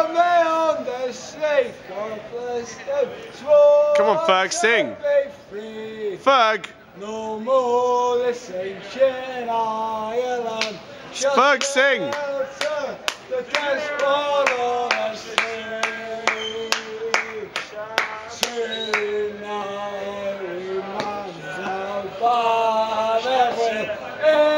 From beyond the snake of the stone. Come on, Ferg, sing. Ferg. No more this ancient Ireland. Ferg, sing. The despot of the sea. Soon I will man by the will.